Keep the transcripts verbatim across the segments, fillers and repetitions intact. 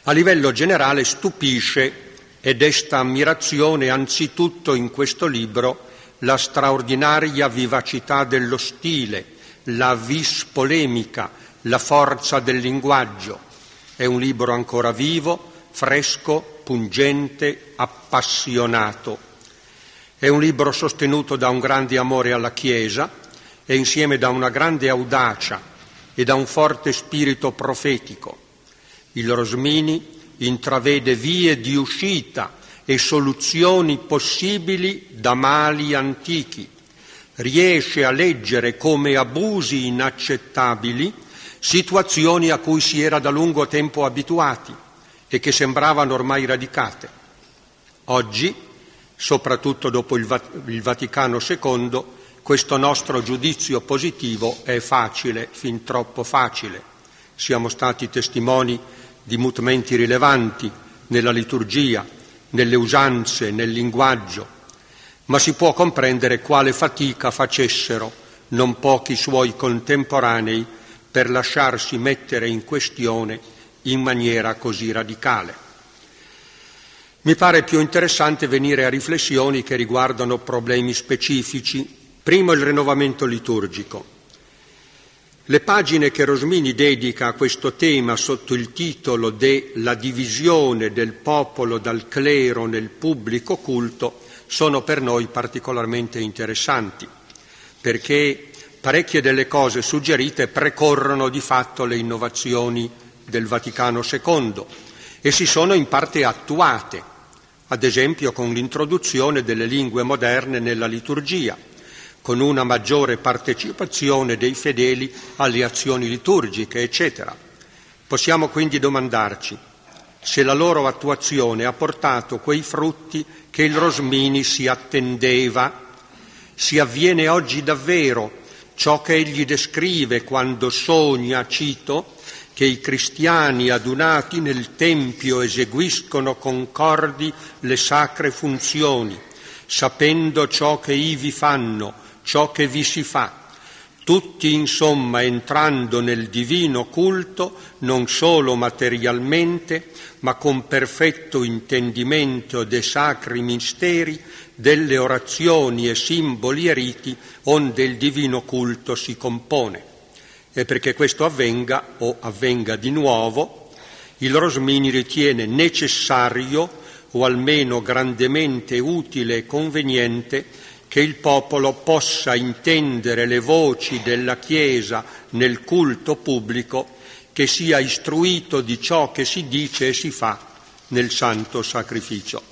A livello generale stupisce e desta ammirazione anzitutto in questo libro la straordinaria vivacità dello stile, la vis polemica, la forza del linguaggio. È un libro ancora vivo, fresco, pungente, appassionato. È un libro sostenuto da un grande amore alla Chiesa e insieme da una grande audacia e da un forte spirito profetico. Il Rosmini intravede vie di uscita e soluzioni possibili da mali antichi. Riesce a leggere come abusi inaccettabili situazioni a cui si era da lungo tempo abituati e che sembravano ormai radicate. Oggi, soprattutto dopo il, Vat- il Vaticano secondo, questo nostro giudizio positivo è facile, fin troppo facile. Siamo stati testimoni di mutamenti rilevanti nella liturgia, nelle usanze, nel linguaggio, ma si può comprendere quale fatica facessero non pochi suoi contemporanei per lasciarsi mettere in questione in maniera così radicale. Mi pare più interessante venire a riflessioni che riguardano problemi specifici. Primo, il rinnovamento liturgico. Le pagine che Rosmini dedica a questo tema sotto il titolo de La divisione del popolo dal clero nel pubblico culto sono per noi particolarmente interessanti, perché parecchie delle cose suggerite precorrono di fatto le innovazioni del Vaticano secondo e si sono in parte attuate, ad esempio con l'introduzione delle lingue moderne nella liturgia, con una maggiore partecipazione dei fedeli alle azioni liturgiche, eccetera. Possiamo quindi domandarci se la loro attuazione ha portato quei frutti che il Rosmini si attendeva. Si avviene oggi davvero ciò che egli descrive quando sogna, cito, che i cristiani adunati nel Tempio eseguiscono concordi le sacre funzioni, sapendo ciò che ivi fanno, ciò che vi si fa, tutti insomma entrando nel divino culto non solo materialmente, ma con perfetto intendimento dei sacri misteri, delle orazioni e simboli e riti onde il divino culto si compone. E perché questo avvenga o avvenga di nuovo, il Rosmini ritiene necessario o almeno grandemente utile e conveniente che il popolo possa intendere le voci della Chiesa nel culto pubblico, che sia istruito di ciò che si dice e si fa nel santo sacrificio.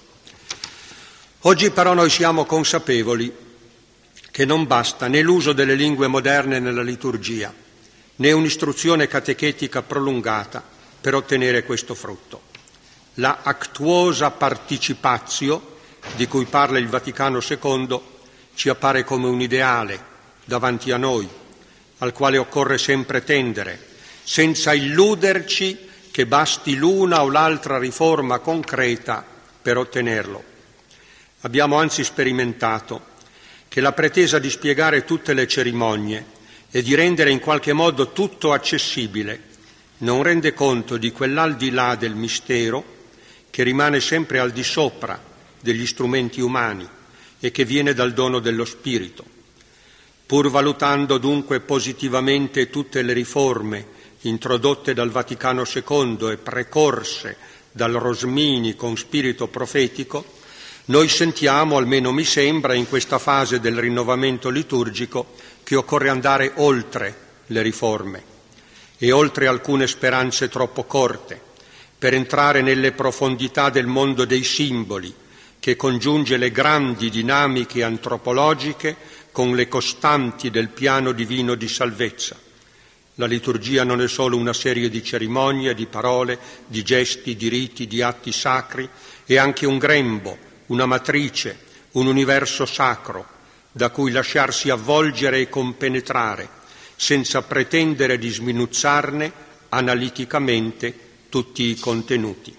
Oggi però noi siamo consapevoli che non basta né l'uso delle lingue moderne nella liturgia, né un'istruzione catechetica prolungata per ottenere questo frutto. La actuosa participatio, di cui parla il Vaticano secondo, ci appare come un ideale davanti a noi, al quale occorre sempre tendere, senza illuderci che basti l'una o l'altra riforma concreta per ottenerlo. Abbiamo anzi sperimentato che la pretesa di spiegare tutte le cerimonie e di rendere in qualche modo tutto accessibile non rende conto di quell'aldilà del mistero che rimane sempre al di sopra degli strumenti umani e che viene dal dono dello Spirito. Pur valutando dunque positivamente tutte le riforme introdotte dal Vaticano secondo e precorse dal Rosmini con spirito profetico, noi sentiamo, almeno mi sembra, in questa fase del rinnovamento liturgico, che occorre andare oltre le riforme e oltre alcune speranze troppo corte, per entrare nelle profondità del mondo dei simboli, che congiunge le grandi dinamiche antropologiche con le costanti del piano divino di salvezza. La liturgia non è solo una serie di cerimonie, di parole, di gesti, di riti, di atti sacri, è anche un grembo, una matrice, un universo sacro, da cui lasciarsi avvolgere e compenetrare, senza pretendere di sminuzzarne analiticamente tutti i contenuti.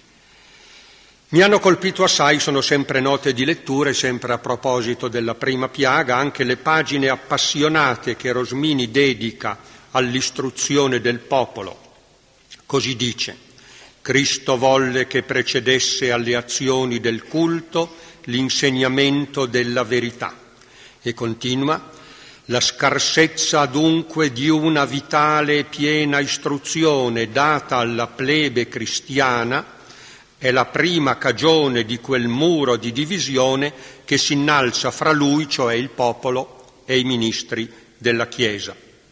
Mi hanno colpito assai, sono sempre note di letture, sempre a proposito della prima piaga, anche le pagine appassionate che Rosmini dedica all'istruzione del popolo. Così dice: Cristo volle che precedesse alle azioni del culto l'insegnamento della verità. E continua: la scarsezza dunque di una vitale e piena istruzione data alla plebe cristiana è la prima cagione di quel muro di divisione che si innalza fra lui, cioè il popolo, e i ministri della Chiesa.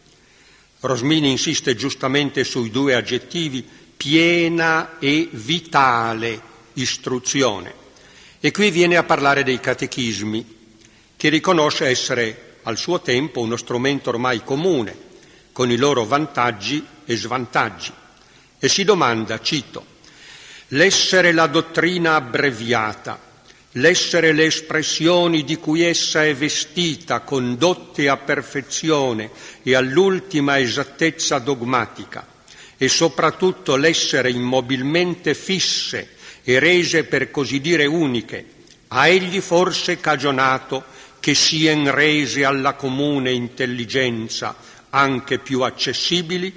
Rosmini insiste giustamente sui due aggettivi piena e vitale istruzione. E qui viene a parlare dei catechismi, che riconosce essere al suo tempo uno strumento ormai comune, con i loro vantaggi e svantaggi. E si domanda, cito, l'essere la dottrina abbreviata, l'essere le espressioni di cui essa è vestita, condotte a perfezione e all'ultima esattezza dogmatica, e soprattutto l'essere immobilmente fisse e rese per così dire uniche, ha egli forse cagionato che sien rese alla comune intelligenza anche più accessibili?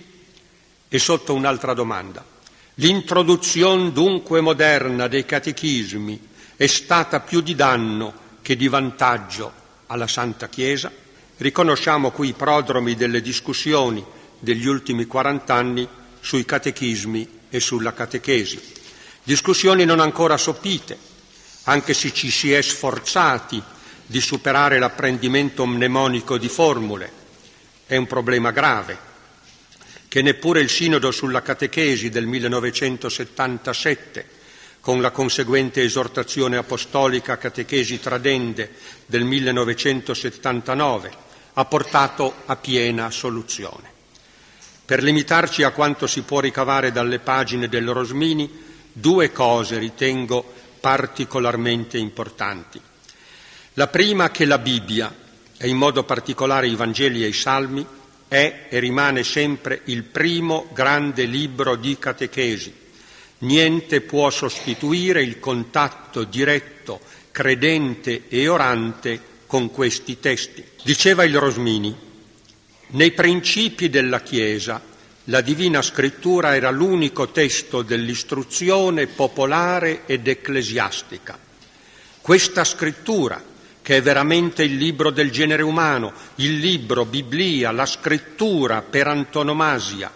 E sotto un'altra domanda: l'introduzione dunque moderna dei catechismi è stata più di danno che di vantaggio alla Santa Chiesa? Riconosciamo qui i prodromi delle discussioni degli ultimi quarant'anni sui catechismi e sulla catechesi. Discussioni non ancora sopite, anche se ci si è sforzati di superare l'apprendimento mnemonico di formule. È un problema grave, che neppure il Sinodo sulla catechesi del millenovecentosettantasette, con la conseguente esortazione apostolica Catechesi Tradende del millenovecentosettantanove, ha portato a piena soluzione. Per limitarci a quanto si può ricavare dalle pagine del Rosmini, due cose ritengo particolarmente importanti. La prima, che la Bibbia, e in modo particolare i Vangeli e i Salmi, è e rimane sempre il primo grande libro di catechesi. Niente può sostituire il contatto diretto, credente e orante con questi testi. Diceva il Rosmini: nei principi della Chiesa la Divina Scrittura era l'unico testo dell'istruzione popolare ed ecclesiastica. Questa scrittura, che è veramente il libro del genere umano, il libro, Biblia, la scrittura per antonomasia,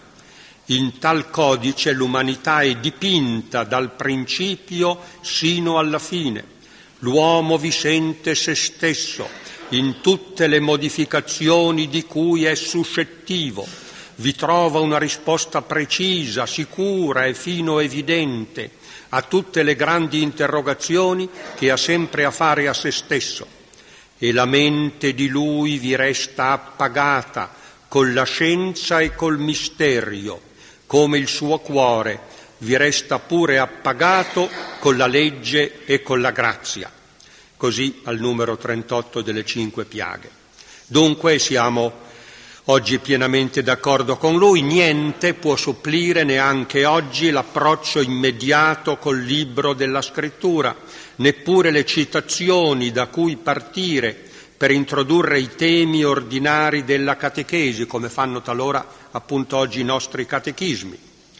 in tal codice l'umanità è dipinta dal principio sino alla fine. L'uomo vi sente se stesso in tutte le modificazioni di cui è suscettivo, vi trova una risposta precisa, sicura e fino evidente a tutte le grandi interrogazioni che ha sempre a fare a se stesso, e la mente di lui vi resta appagata con la scienza e col misterio, come il suo cuore vi resta pure appagato con la legge e con la grazia. Così al numero trentotto delle cinque piaghe. Dunque siamo oggi pienamente d'accordo con lui, niente può supplire neanche oggi l'approccio immediato col libro della Scrittura, neppure le citazioni da cui partire per introdurre i temi ordinari della catechesi, come fanno talora appunto oggi i nostri catechismi.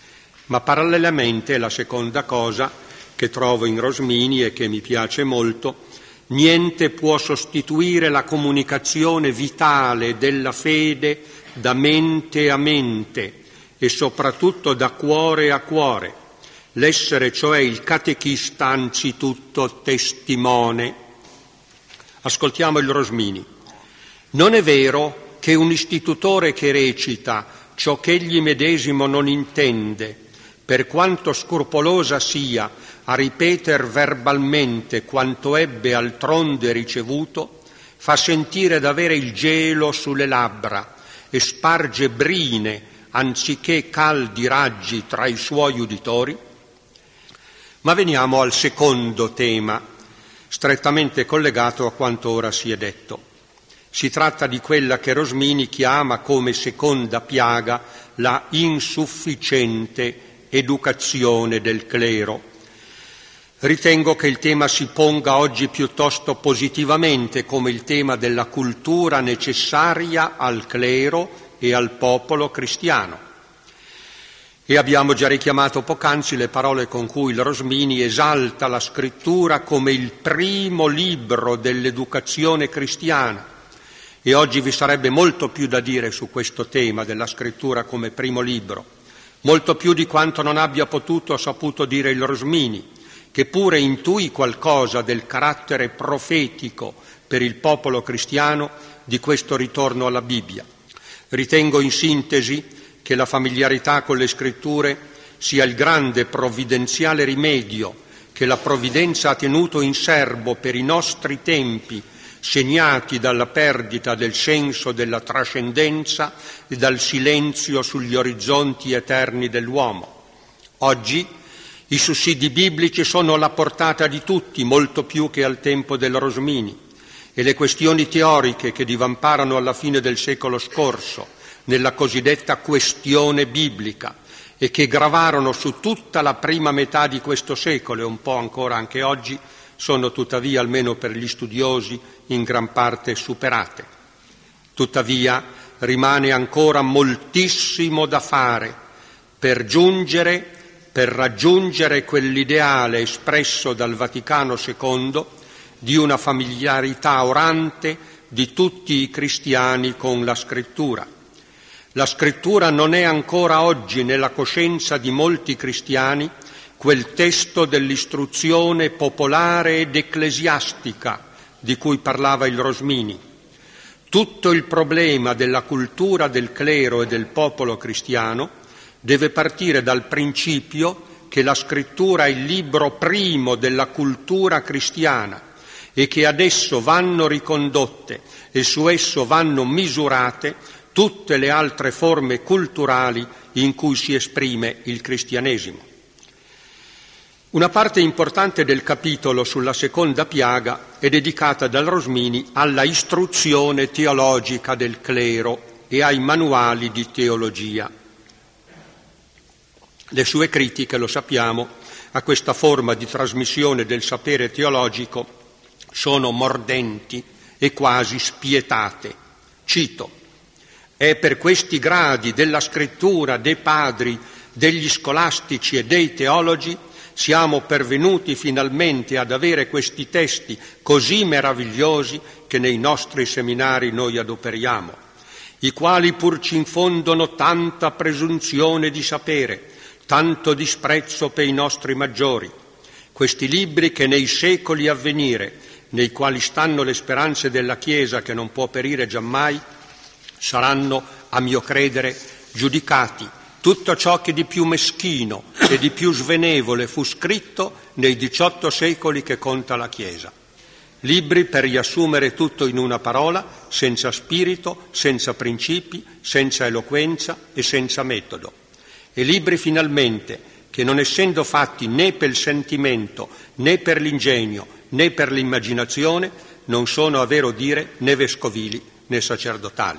Ma parallelamente, la seconda cosa che trovo in Rosmini e che mi piace molto, niente può sostituire la comunicazione vitale della fede da mente a mente e soprattutto da cuore a cuore, l'essere cioè il catechista anzitutto testimone. Ascoltiamo il Rosmini. Non è vero che un istitutore che recita ciò ch'egli medesimo non intende, per quanto scrupolosa sia a ripeter verbalmente quanto ebbe altronde ricevuto, fa sentire d'avere il gelo sulle labbra e sparge brine anziché caldi raggi tra i suoi uditori? Ma veniamo al secondo tema, strettamente collegato a quanto ora si è detto. Si tratta di quella che Rosmini chiama come seconda piaga la insufficiente educazione del clero. Ritengo che il tema si ponga oggi piuttosto positivamente come il tema della cultura necessaria al clero e al popolo cristiano. E abbiamo già richiamato poc'anzi le parole con cui il Rosmini esalta la scrittura come il primo libro dell'educazione cristiana. E oggi vi sarebbe molto più da dire su questo tema della scrittura come primo libro, molto più di quanto non abbia potuto o saputo dire il Rosmini, che pure intuì qualcosa del carattere profetico per il popolo cristiano di questo ritorno alla Bibbia. Ritengo in sintesi che la familiarità con le scritture sia il grande provvidenziale rimedio che la provvidenza ha tenuto in serbo per i nostri tempi, segnati dalla perdita del senso della trascendenza e dal silenzio sugli orizzonti eterni dell'uomo. Oggi i sussidi biblici sono alla portata di tutti, molto più che al tempo del Rosmini, e le questioni teoriche che divamparano alla fine del secolo scorso nella cosiddetta questione biblica e che gravarono su tutta la prima metà di questo secolo e un po' ancora anche oggi, sono tuttavia, almeno per gli studiosi, in gran parte superate. Tuttavia rimane ancora moltissimo da fare per giungere, per raggiungere quell'ideale espresso dal Vaticano secondo di una familiarità orante di tutti i cristiani con la Scrittura. La Scrittura non è ancora oggi nella coscienza di molti cristiani quel testo dell'istruzione popolare ed ecclesiastica di cui parlava il Rosmini. Tutto il problema della cultura del clero e del popolo cristiano deve partire dal principio che la Scrittura è il libro primo della cultura cristiana e che ad esso vanno ricondotte e su esso vanno misurate tutte le altre forme culturali in cui si esprime il cristianesimo. Una parte importante del capitolo sulla seconda piaga è dedicata dal Rosmini alla istruzione teologica del clero e ai manuali di teologia. Le sue critiche, lo sappiamo, a questa forma di trasmissione del sapere teologico sono mordenti e quasi spietate. Cito: «È per questi gradi della scrittura dei padri, degli scolastici e dei teologi siamo pervenuti finalmente ad avere questi testi così meravigliosi che nei nostri seminari noi adoperiamo, i quali pur ci infondono tanta presunzione di sapere, tanto disprezzo per i nostri maggiori. Questi libri che nei secoli a venire, nei quali stanno le speranze della Chiesa che non può perire giammai, saranno, a mio credere, giudicati tutto ciò che di più meschino e di più svenevole fu scritto nei diciotto secoli che conta la Chiesa. Libri per riassumere tutto in una parola, senza spirito, senza principi, senza eloquenza e senza metodo. E libri finalmente che, non essendo fatti né per il sentimento, né per l'ingegno, né per l'immaginazione, non sono, a vero dire, né vescovili né sacerdotali».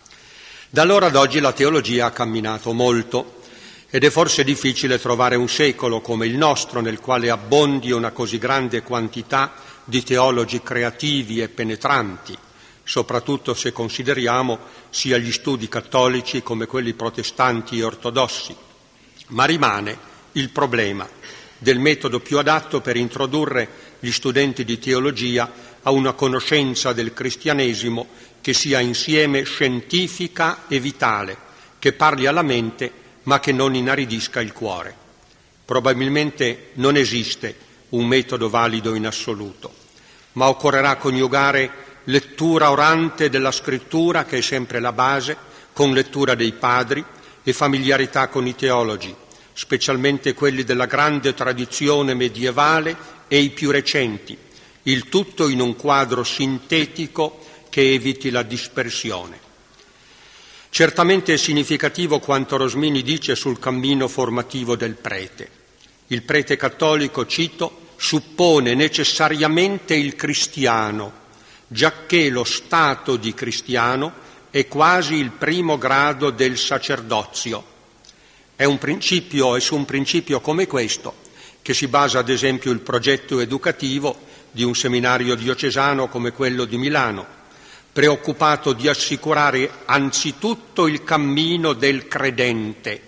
Da allora ad oggi la teologia ha camminato molto ed è forse difficile trovare un secolo come il nostro nel quale abbondi una così grande quantità di teologi creativi e penetranti, soprattutto se consideriamo sia gli studi cattolici come quelli protestanti e ortodossi. Ma rimane il problema del metodo più adatto per introdurre gli studenti di teologia a una conoscenza del cristianesimo che sia insieme scientifica e vitale, che parli alla mente ma che non inaridisca il cuore. Probabilmente non esiste un metodo valido in assoluto, ma occorrerà coniugare lettura orante della scrittura, che è sempre la base, con lettura dei padri e familiarità con i teologi, specialmente quelli della grande tradizione medievale e i più recenti, il tutto in un quadro sintetico che eviti la dispersione. Certamente è significativo quanto Rosmini dice sul cammino formativo del prete. Il prete cattolico, cito, suppone necessariamente il cristiano, giacché lo stato di cristiano è quasi il primo grado del sacerdozio. È un principio, è su un principio come questo che si basa ad esempio il progetto educativo di un seminario diocesano come quello di Milano, preoccupato di assicurare anzitutto il cammino del credente,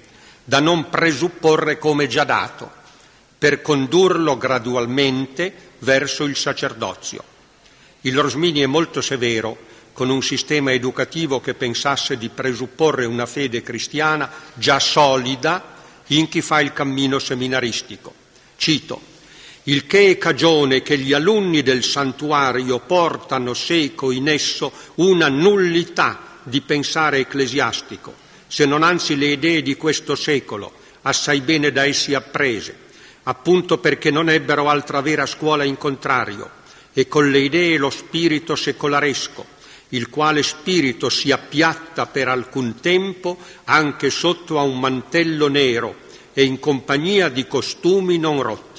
da non presupporre come già dato, per condurlo gradualmente verso il sacerdozio. Il Rosmini è molto severo con un sistema educativo che pensasse di presupporre una fede cristiana già solida in chi fa il cammino seminaristico. Cito: il che è cagione che gli alunni del santuario portano seco in esso una nullità di pensare ecclesiastico, se non anzi le idee di questo secolo, assai bene da essi apprese, appunto perché non ebbero altra vera scuola in contrario, e con le idee lo spirito secolaresco, il quale spirito si appiatta per alcun tempo anche sotto a un mantello nero e in compagnia di costumi non rotti.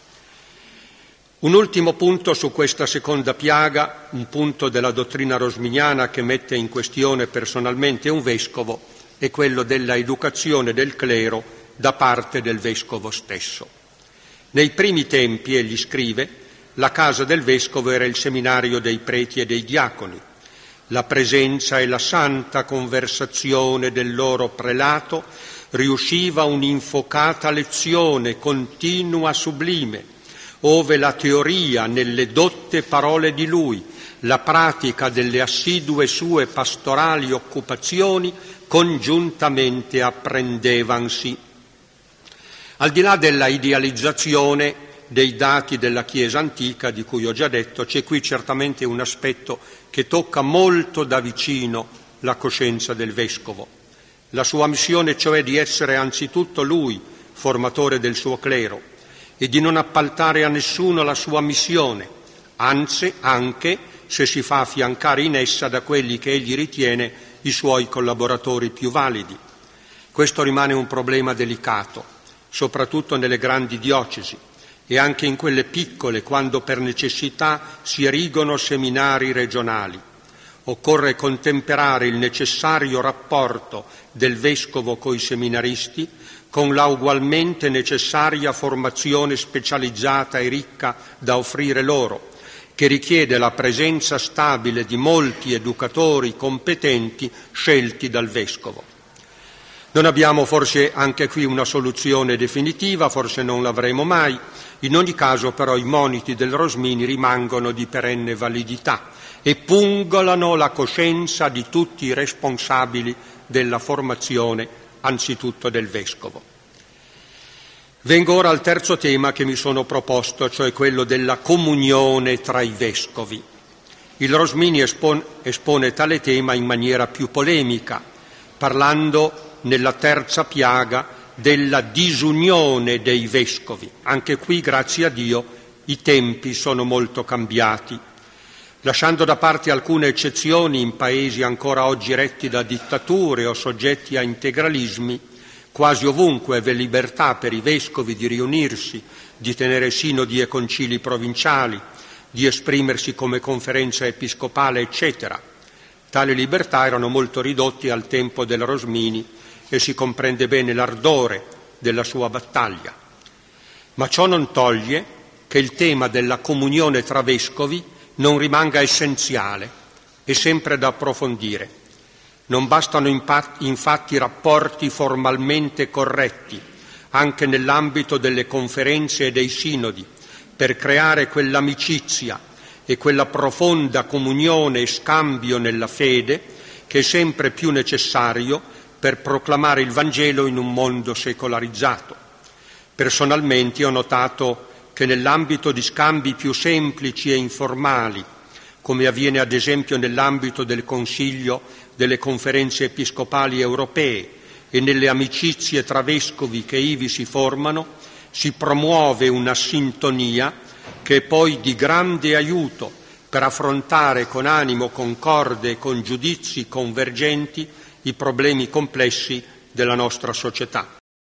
Un ultimo punto su questa seconda piaga, un punto della dottrina rosminiana che mette in questione personalmente un vescovo, è quello della educazione del clero da parte del vescovo stesso. Nei primi tempi, egli scrive, la casa del vescovo era il seminario dei preti e dei diaconi. La presenza e la santa conversazione del loro prelato riusciva un'infocata lezione continua sublime, ove la teoria nelle dotte parole di lui, la pratica delle assidue sue pastorali occupazioni congiuntamente apprendevansi. Al di là della idealizzazione dei dati della Chiesa antica, di cui ho già detto, c'è qui certamente un aspetto che tocca molto da vicino la coscienza del vescovo. La sua missione, cioè, di essere anzitutto lui formatore del suo clero e di non appaltare a nessuno la sua missione, anzi anche se si fa affiancare in essa da quelli che egli ritiene i suoi collaboratori più validi. Questo rimane un problema delicato, soprattutto nelle grandi diocesi e anche in quelle piccole, quando per necessità si erigono seminari regionali. Occorre contemperare il necessario rapporto del vescovo coi seminaristi con la ugualmente necessaria formazione specializzata e ricca da offrire loro, che richiede la presenza stabile di molti educatori competenti scelti dal vescovo. Non abbiamo forse anche qui una soluzione definitiva, forse non l'avremo mai. In ogni caso però i moniti del Rosmini rimangono di perenne validità e pungolano la coscienza di tutti i responsabili della formazione, anzitutto del vescovo. Vengo ora al terzo tema che mi sono proposto, cioè quello della comunione tra i vescovi. Il Rosmini espone, espone tale tema in maniera più polemica, parlando nella terza piaga della disunione dei vescovi. Anche qui, grazie a Dio, i tempi sono molto cambiati. Lasciando da parte alcune eccezioni in paesi ancora oggi retti da dittature o soggetti a integralismi, quasi ovunque v'è libertà per i vescovi di riunirsi, di tenere sinodi e concili provinciali, di esprimersi come conferenza episcopale, eccetera. Tali libertà erano molto ridotte al tempo del Rosmini e si comprende bene l'ardore della sua battaglia. Ma ciò non toglie che il tema della comunione tra vescovi non rimanga essenziale e sempre da approfondire. Non bastano infatti rapporti formalmente corretti, anche nell'ambito delle conferenze e dei sinodi, per creare quell'amicizia e quella profonda comunione e scambio nella fede che è sempre più necessario per proclamare il Vangelo in un mondo secolarizzato. Personalmente ho notato che nell'ambito di scambi più semplici e informali, come avviene ad esempio nell'ambito del Consiglio delle conferenze episcopali europee e nelle amicizie tra vescovi che ivi si formano, si promuove una sintonia che è poi di grande aiuto per affrontare con animo concorde e con giudizi convergenti i problemi complessi della nostra società.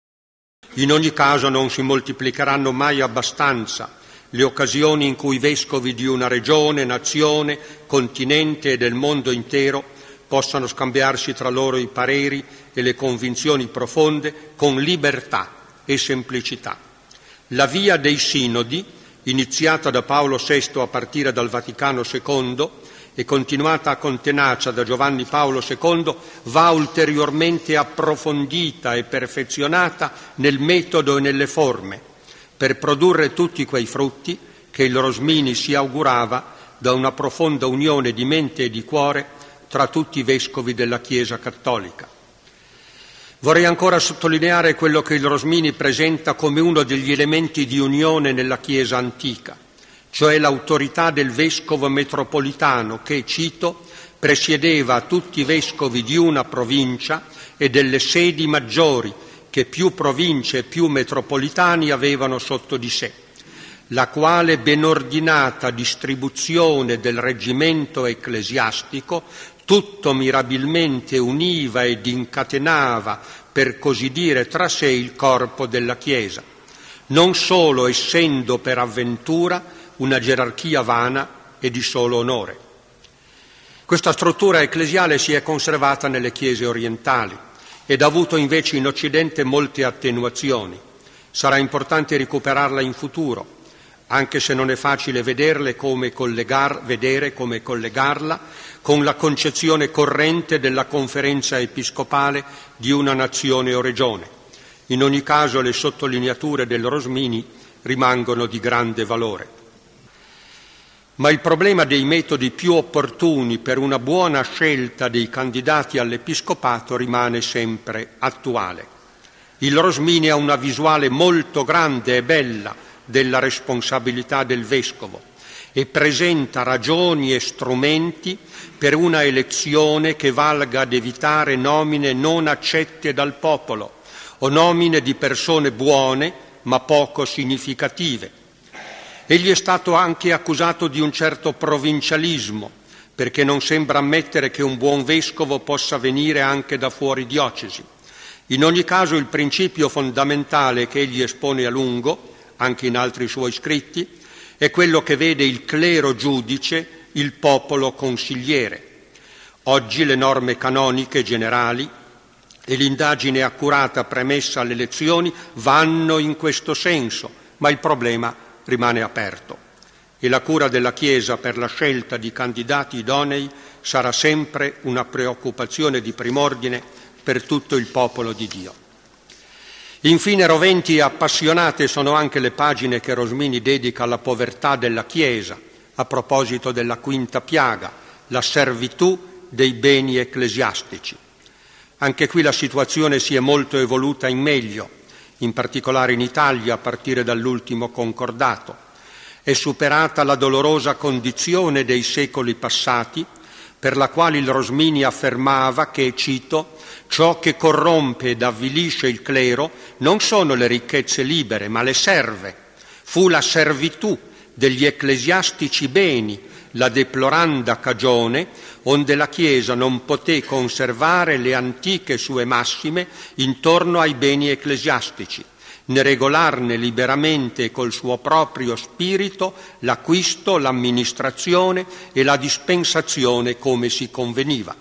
In ogni caso non si moltiplicheranno mai abbastanza le occasioni in cui i vescovi di una regione, nazione, continente e del mondo intero possano scambiarsi tra loro i pareri e le convinzioni profonde con libertà e semplicità. La via dei sinodi, iniziata da Paolo sesto a partire dal Vaticano secondo, e continuata con tenacia da Giovanni Paolo secondo, va ulteriormente approfondita e perfezionata nel metodo e nelle forme, per produrre tutti quei frutti che il Rosmini si augurava da una profonda unione di mente e di cuore tra tutti i vescovi della Chiesa cattolica. Vorrei ancora sottolineare quello che il Rosmini presenta come uno degli elementi di unione nella Chiesa antica, cioè l'autorità del vescovo metropolitano che, cito, presiedeva a tutti i vescovi di una provincia e delle sedi maggiori che più province e più metropolitani avevano sotto di sé, la quale ben ordinata distribuzione del reggimento ecclesiastico tutto mirabilmente univa ed incatenava, per così dire, tra sé il corpo della Chiesa, non solo essendo per avventura una gerarchia vana e di solo onore. Questa struttura ecclesiale si è conservata nelle chiese orientali ed ha avuto invece in Occidente molte attenuazioni. Sarà importante recuperarla in futuro, anche se non è facile vederle come collegar, vedere come collegarla con la concezione corrente della conferenza episcopale di una nazione o regione. In ogni caso le sottolineature del Rosmini rimangono di grande valore. Ma il problema dei metodi più opportuni per una buona scelta dei candidati all'episcopato rimane sempre attuale. Il Rosmini ha una visuale molto grande e bella della responsabilità del vescovo e presenta ragioni e strumenti per una elezione che valga ad evitare nomine non accette dal popolo o nomine di persone buone ma poco significative. Egli è stato anche accusato di un certo provincialismo, perché non sembra ammettere che un buon vescovo possa venire anche da fuori diocesi. In ogni caso il principio fondamentale che egli espone a lungo, anche in altri suoi scritti, è quello che vede il clero giudice, il popolo consigliere. Oggi le norme canoniche generali e l'indagine accurata premessa alle elezioni vanno in questo senso, ma il problema rimane aperto e la cura della Chiesa per la scelta di candidati idonei sarà sempre una preoccupazione di prim'ordine per tutto il popolo di Dio. Infine, roventi e appassionate sono anche le pagine che Rosmini dedica alla povertà della Chiesa, a proposito della quinta piaga, la servitù dei beni ecclesiastici. Anche qui la situazione si è molto evoluta in meglio, in particolare in Italia a partire dall'ultimo concordato. È superata la dolorosa condizione dei secoli passati, per la quale il Rosmini affermava che, cito, ciò che corrompe ed avvilisce il clero non sono le ricchezze libere, ma le serve. Fu la servitù degli ecclesiastici beni la deploranda cagione onde la Chiesa non poté conservare le antiche sue massime intorno ai beni ecclesiastici, né regolarne liberamente e col suo proprio spirito l'acquisto, l'amministrazione e la dispensazione come si conveniva.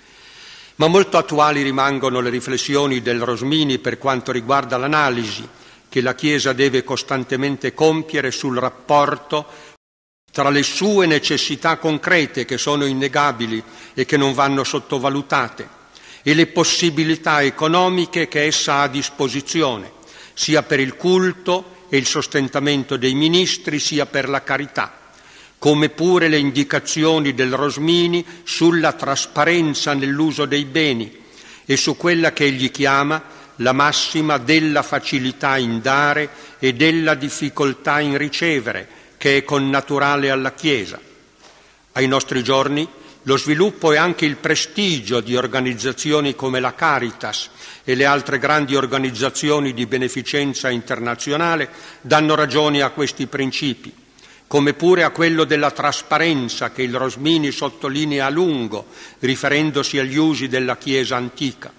Ma molto attuali rimangono le riflessioni del Rosmini per quanto riguarda l'analisi che la Chiesa deve costantemente compiere sul rapporto tra le sue necessità concrete, che sono innegabili e che non vanno sottovalutate, e le possibilità economiche che essa ha a disposizione, sia per il culto e il sostentamento dei ministri, sia per la carità, come pure le indicazioni del Rosmini sulla trasparenza nell'uso dei beni e su quella che egli chiama la massima della facilità in dare e della difficoltà in ricevere, che è connaturale alla Chiesa. Ai nostri giorni lo sviluppo e anche il prestigio di organizzazioni come la Caritas e le altre grandi organizzazioni di beneficenza internazionale danno ragione a questi principi, come pure a quello della trasparenza che il Rosmini sottolinea a lungo, riferendosi agli usi della Chiesa antica.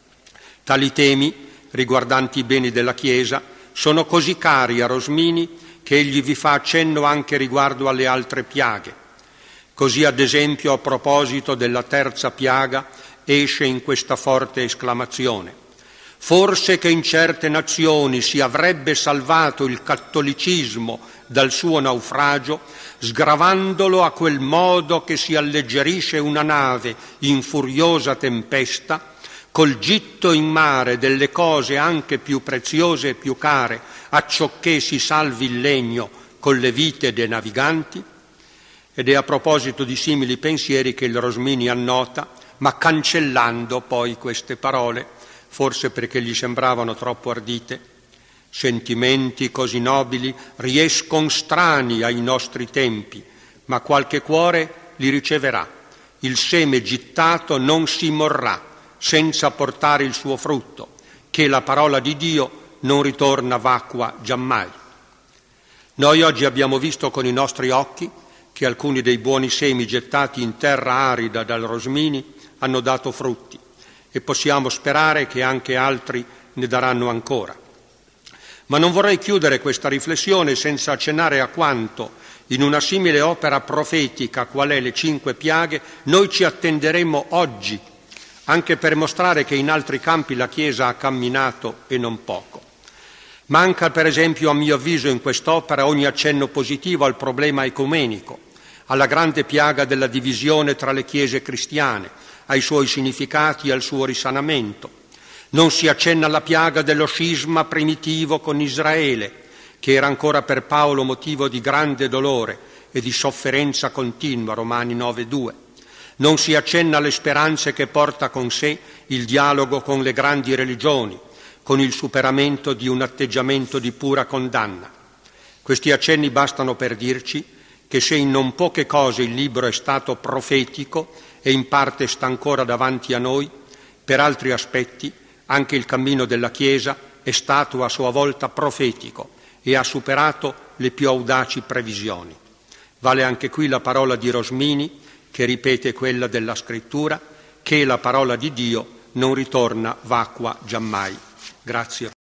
Tali temi, riguardanti i beni della Chiesa, sono così cari a Rosmini che egli vi fa accenno anche riguardo alle altre piaghe. Così, ad esempio, a proposito della terza piaga, esce in questa forte esclamazione: Forse che in certe nazioni si avrebbe salvato il cattolicismo dal suo naufragio, sgravandolo a quel modo che si alleggerisce una nave in furiosa tempesta, col gitto in mare delle cose anche più preziose e più care, acciocché si salvi il legno con le vite dei naviganti? Ed è a proposito di simili pensieri che il Rosmini annota, ma cancellando poi queste parole, forse perché gli sembravano troppo ardite: sentimenti così nobili riescon strani ai nostri tempi, ma qualche cuore li riceverà. Il seme gittato non si morrà senza portare il suo frutto, che la parola di Dio non ritorna vacua giammai. Noi oggi abbiamo visto con i nostri occhi che alcuni dei buoni semi gettati in terra arida dal Rosmini hanno dato frutti, e possiamo sperare che anche altri ne daranno ancora. Ma non vorrei chiudere questa riflessione senza accennare a quanto, in una simile opera profetica qual è le cinque piaghe, noi ci attenderemo oggi, anche per mostrare che in altri campi la Chiesa ha camminato e non poco. Manca, per esempio, a mio avviso, in quest'opera ogni accenno positivo al problema ecumenico, alla grande piaga della divisione tra le chiese cristiane, ai suoi significati e al suo risanamento. Non si accenna alla piaga dello scisma primitivo con Israele, che era ancora per Paolo motivo di grande dolore e di sofferenza continua, Romani nove due. Non si accenna alle speranze che porta con sé il dialogo con le grandi religioni, con il superamento di un atteggiamento di pura condanna. Questi accenni bastano per dirci che se in non poche cose il libro è stato profetico e in parte sta ancora davanti a noi, per altri aspetti anche il cammino della Chiesa è stato a sua volta profetico e ha superato le più audaci previsioni. Vale anche qui la parola di Rosmini, che ripete quella della Scrittura, che la parola di Dio non ritorna vacua giammai. Grazie.